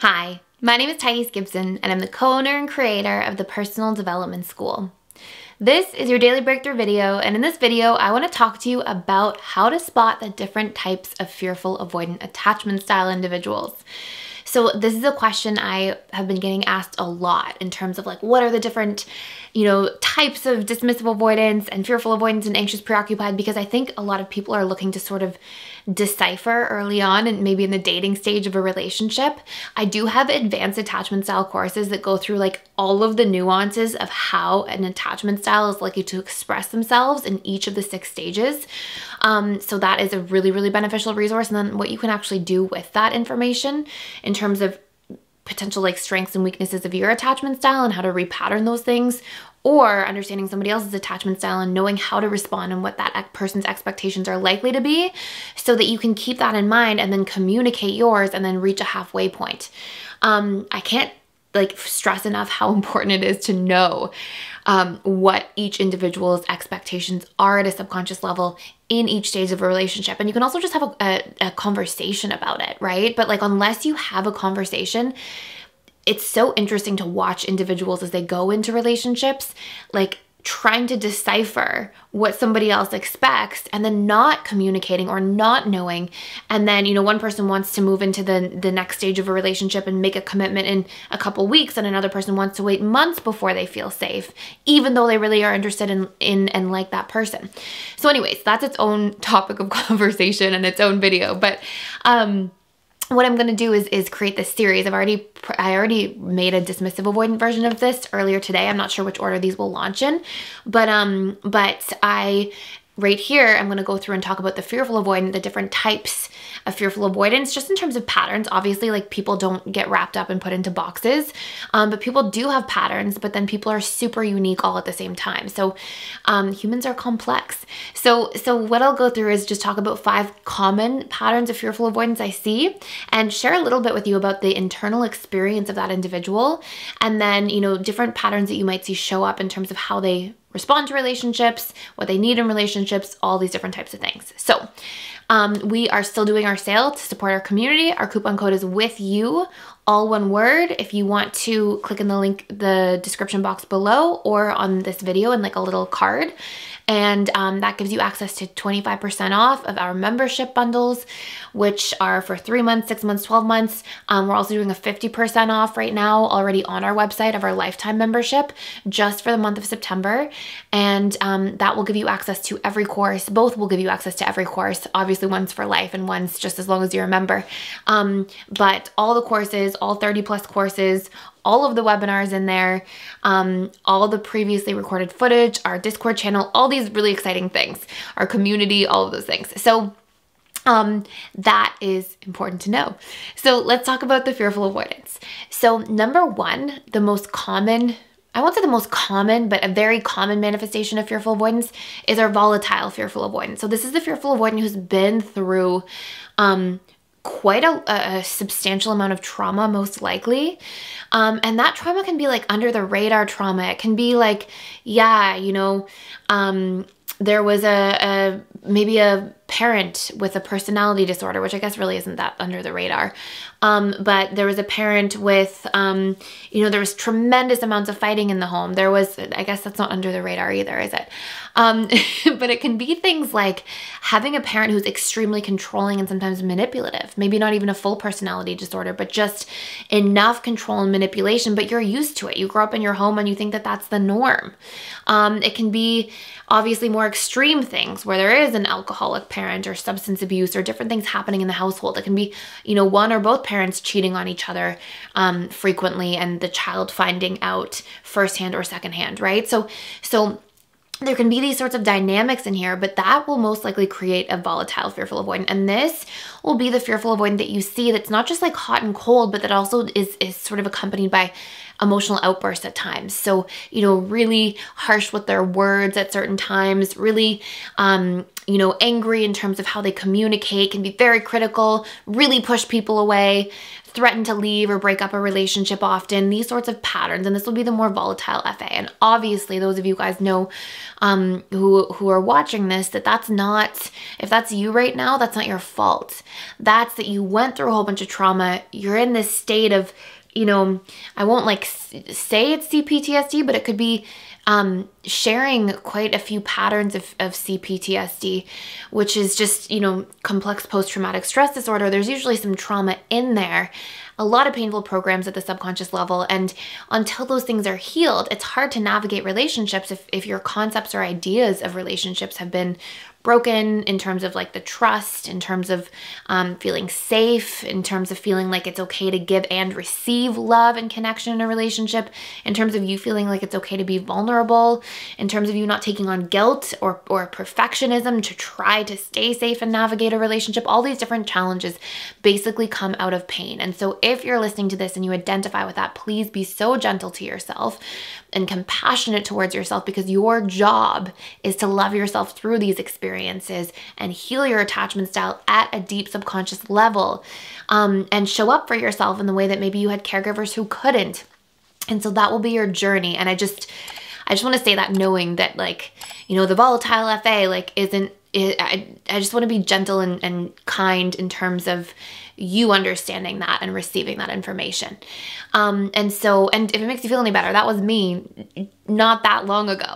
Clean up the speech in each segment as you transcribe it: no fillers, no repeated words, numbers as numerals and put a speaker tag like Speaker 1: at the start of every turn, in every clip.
Speaker 1: Hi, my name is Gibson, and I'm the co-owner and creator of the Personal Development School. This is your daily breakthrough video, and in this video, I want to talk to you about how to spot the different types of fearful avoidant attachment style individuals. So this is a question I have been getting asked a lot in terms of like, what are the different, types of dismissive avoidance and fearful avoidance and anxious preoccupied, because I think a lot of people are looking to sort of decipher early on and maybe in the dating stage of a relationship. I do have advanced attachment style courses that go through like all of the nuances of how an attachment style is likely to express themselves in each of the 6 stages. So that is a really, really beneficial resource. And then what you can actually do with that information in terms of potential like strengths and weaknesses of your attachment style and how to repattern those things, or understanding somebody else's attachment style and knowing how to respond and what that person's expectations are likely to be, so that you can keep that in mind and then communicate yours and then reach a halfway point. I can't stress enough how important it is to know what each individual's expectations are at a subconscious level in each stage of a relationship. And you can also just have a conversation about it, right? But unless you have a conversation, it's so interesting to watch individuals as they go into relationships, trying to decipher what somebody else expects and then not communicating or not knowing. And then, one person wants to move into the next stage of a relationship and make a commitment in a couple weeks, and another person wants to wait months before they feel safe, even though they really are interested in and like that person. So anyways, that's its own topic of conversation and its own video. But what I'm going to do is create this series. I already made a dismissive avoidant version of this earlier today. I'm not sure which order these will launch in, but right here, I'm going to go through and talk about the fearful avoidant, the different types of fearful avoidance, just in terms of patterns. Obviously, people don't get wrapped up and put into boxes, but people do have patterns, but then people are super unique all at the same time. So humans are complex. So what I'll go through is just talk about 5 common patterns of fearful avoidance I see, and share a little bit with you about the internal experience of that individual, and then, different patterns that you might see show up in terms of how they respond to relationships, what they need in relationships, all these different types of things. So we are still doing our sale to support our community. Our coupon code is with you, all one word. If you want to click in the link, the description box below, or on this video in a little card. And that gives you access to 25% off of our membership bundles, which are for 3 months, 6 months, 12 months. We're also doing a 50% off right now already on our website of our lifetime membership just for the month of September. And that will give you access to every course. Both will give you access to every course. Obviously, one's for life and one's just as long as you're a member. But all the courses, all 30 plus courses, all of the webinars in there, all the previously recorded footage, our Discord channel, all these really exciting things, our community, all of those things. So that is important to know. So let's talk about the fearful avoidance. So number 1, the most common, I won't say the most common, but a very common manifestation of fearful avoidance is our volatile fearful avoidance. So this is the fearful avoidant who's been through quite a substantial amount of trauma, most likely. And that trauma can be under the radar trauma. It can be there was maybe a parent with a personality disorder, which I guess really isn't that under the radar. But there was a parent with, there was tremendous amounts of fighting in the home. There was, I guess that's not under the radar either, is it? But it can be things like having a parent who's extremely controlling and sometimes manipulative, maybe not even a full personality disorder, but just enough control and manipulation, but you're used to it. You grow up in your home and you think that that's the norm. It can be obviously more extreme things where there is an alcoholic parent or substance abuse or different things happening in the household. It can be, one or both parents cheating on each other frequently, and the child finding out firsthand or secondhand, right? So there can be these sorts of dynamics in here, but that will most likely create a volatile fearful avoidant. And this will be the fearful avoidant that you see that's not just hot and cold, but that also is sort of accompanied by emotional outbursts at times. So, you know, really harsh with their words at certain times, really, you know, angry in terms of how they communicate, can be very critical, really push people away, threaten to leave or break up a relationship often, these sorts of patterns. And this will be the more volatile FA. And obviously those of you guys know who are watching this, that's not, if that's you right now, that's not your fault. That's that you went through a whole bunch of trauma. You're in this state of, you know, I won't like say it's CPTSD, but it could be sharing quite a few patterns of CPTSD, which is just, you know, complex post-traumatic stress disorder. There's usually some trauma in there, a lot of painful programs at the subconscious level. And until those things are healed, it's hard to navigate relationships if your concepts or ideas of relationships have been broken in terms of like the trust, in terms of feeling safe, in terms of feeling like it's okay to give and receive love and connection in a relationship, in terms of you feeling like it's okay to be vulnerable, in terms of you not taking on guilt or perfectionism to try to stay safe and navigate a relationship. All these different challenges basically come out of pain. And so if you're listening to this and you identify with that, please be so gentle to yourself and compassionate towards yourself, because your job is to love yourself through these experiences and heal your attachment style at a deep subconscious level, and show up for yourself in the way that maybe you had caregivers who couldn't. And so that will be your journey. And I just want to say that, knowing that, like, you know, the volatile FA, like, I just want to be gentle and kind in terms of you understanding that and receiving that information. And if it makes you feel any better, that was me not that long ago.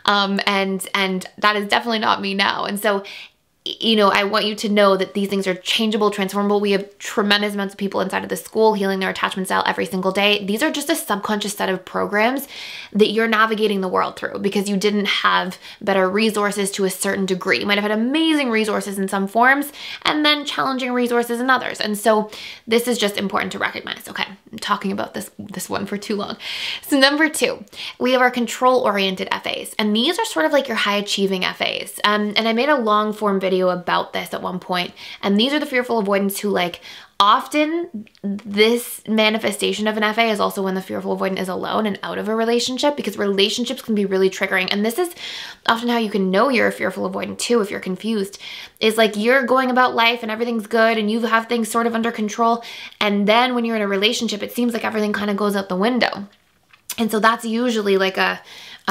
Speaker 1: And that is definitely not me now. And so, you know, I want you to know that these things are changeable, transformable. We have tremendous amounts of people inside of the school healing their attachment style every single day. These are just a subconscious set of programs that you're navigating the world through because you didn't have better resources to a certain degree. You might have had amazing resources in some forms and then challenging resources in others. And so this is just important to recognize. Okay, I'm talking about this one for too long. So number 2, we have our control-oriented FAs. And these are sort of like your high-achieving FAs. And I made a long-form video about this at one point, and these are the fearful avoidants who, like, often this manifestation of an FA is also when the fearful avoidant is alone and out of a relationship, because relationships can be really triggering. And this is often how you can know you're a fearful avoidant too, if you're confused, is like you're going about life and everything's good and you have things sort of under control, and then when you're in a relationship, it seems like everything kind of goes out the window. And so that's usually like a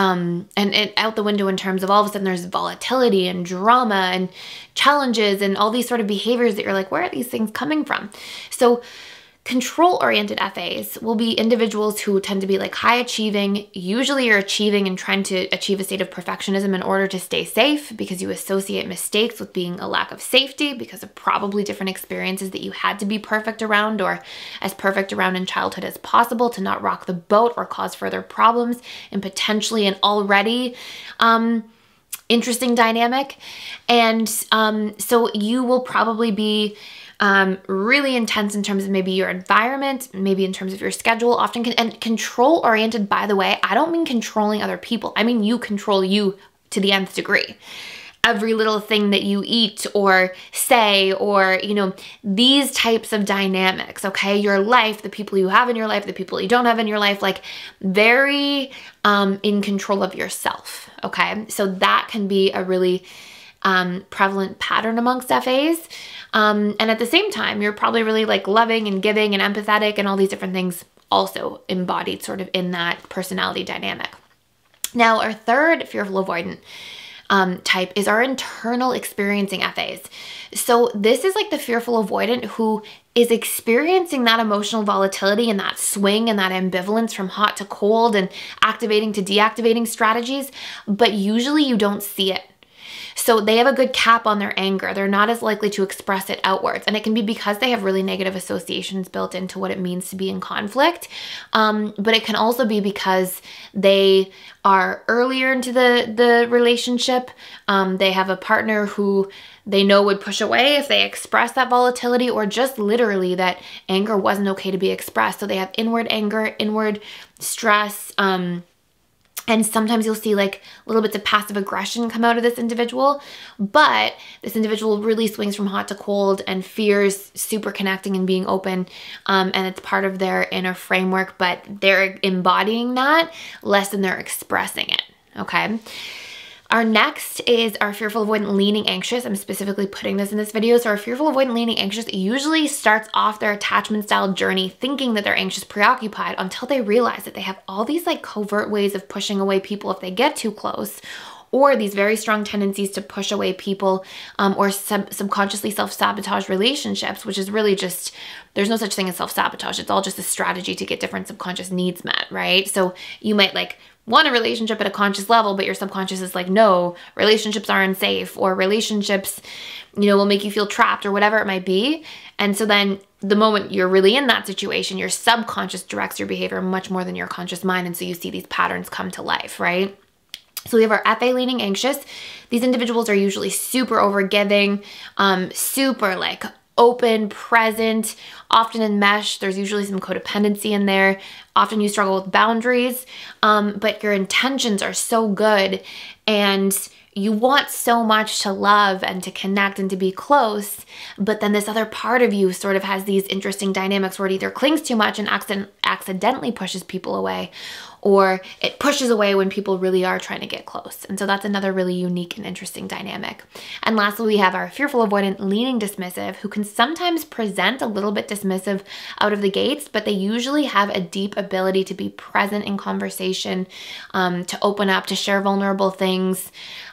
Speaker 1: and out the window in terms of all of a sudden there's volatility and drama and challenges and all these sort of behaviors that you're like, where are these things coming from? So control-oriented FAs will be individuals who tend to be like high achieving. Usually you're achieving and trying to achieve a state of perfectionism in order to stay safe, because you associate mistakes with being a lack of safety because of probably different experiences that you had to be perfect around or as perfect around in childhood as possible to not rock the boat or cause further problems in potentially an already interesting dynamic. And so you will probably be really intense in terms of maybe your environment, maybe in terms of your schedule, often and control oriented, by the way. I don't mean controlling other people. I mean, you control you to the nth degree. Every little thing that you eat or say, or, you know, these types of dynamics, okay? Your life, the people you have in your life, the people you don't have in your life, like very in control of yourself, okay? So that can be a really prevalent pattern amongst FAs. And at the same time, you're probably really like loving and giving and empathetic and all these different things also embodied sort of in that personality dynamic. Now, our third fearful avoidant type is our internal experiencing FAs. So this is like the fearful avoidant who is experiencing that emotional volatility and that swing and that ambivalence from hot to cold and activating to deactivating strategies, but usually you don't see it. So they have a good cap on their anger. They're not as likely to express it outwards. And it can be because they have really negative associations built into what it means to be in conflict. But it can also be because they are earlier into the relationship. They have a partner who they know would push away if they express that volatility, or just literally that anger wasn't okay to be expressed. So they have inward anger, inward stress, And sometimes you'll see like little bits of passive aggression come out of this individual, but this individual really swings from hot to cold and fears super connecting and being open. And it's part of their inner framework, but they're embodying that less than they're expressing it, okay? Our next is our fearful, avoidant, leaning, anxious. I'm specifically putting this in this video. So our fearful, avoidant, leaning, anxious usually starts off their attachment style journey thinking that they're anxious, preoccupied, until they realize that they have all these like covert ways of pushing away people if they get too close, or these very strong tendencies to push away people, or subconsciously self-sabotage relationships, which is really just, there's no such thing as self-sabotage. It's all just a strategy to get different subconscious needs met, right? So you might like want a relationship at a conscious level, but your subconscious is like, no, relationships are unsafe, or relationships, you know, will make you feel trapped, or whatever it might be. And so then the moment you're really in that situation, your subconscious directs your behavior much more than your conscious mind. And so you see these patterns come to life, right? So we have our FA, leaning, anxious. These individuals are usually super overgiving, super like open, present, often enmeshed. There's usually some codependency in there. Often you struggle with boundaries, but your intentions are so good and you want so much to love and to connect and to be close, but then this other part of you sort of has these interesting dynamics where it either clings too much and accidentally pushes people away, or it pushes away when people really are trying to get close. And so that's another really unique and interesting dynamic. And lastly, we have our fearful, avoidant, leaning, dismissive, who can sometimes present a little bit dismissive out of the gates, but they usually have a deep ability to be present in conversation, to open up, to share vulnerable things,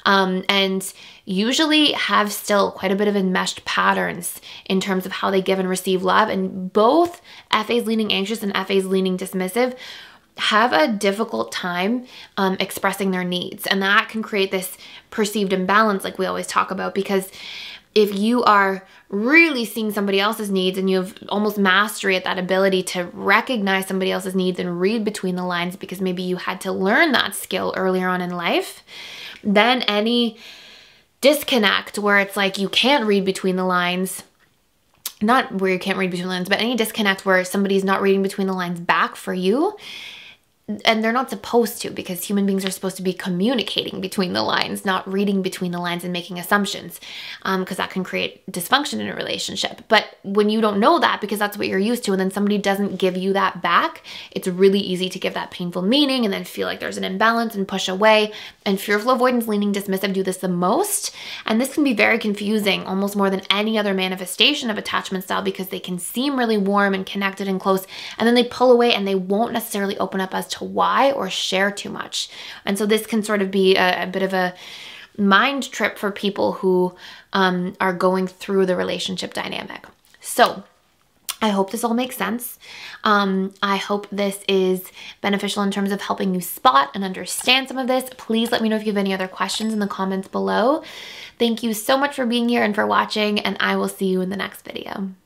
Speaker 1: and usually have still quite a bit of enmeshed patterns in terms of how they give and receive love. And both FAs leaning anxious and FAs leaning dismissive have a difficult time expressing their needs. And that can create this perceived imbalance like we always talk about, because if you are really seeing somebody else's needs and you have almost mastery at that ability to recognize somebody else's needs and read between the lines because maybe you had to learn that skill earlier on in life, then any disconnect where it's like you can't read between the lines, not where you can't read between the lines, but any disconnect where somebody's not reading between the lines back for you, and they're not supposed to, because human beings are supposed to be communicating between the lines, not reading between the lines and making assumptions, because that can create dysfunction in a relationship. But when you don't know that, because that's what you're used to, and then somebody doesn't give you that back, it's really easy to give that painful meaning and then feel like there's an imbalance and push away. And fearful, avoidance, leaning, dismissive do this the most. And this can be very confusing, almost more than any other manifestation of attachment style, because they can seem really warm and connected and close, and then they pull away and they won't necessarily open up as to why or share too much. And so this can sort of be a bit of a mind trip for people who are going through the relationship dynamic. So I hope this all makes sense. I hope this is beneficial in terms of helping you spot and understand some of this. Please let me know if you have any other questions in the comments below. Thank you so much for being here and for watching, and I will see you in the next video.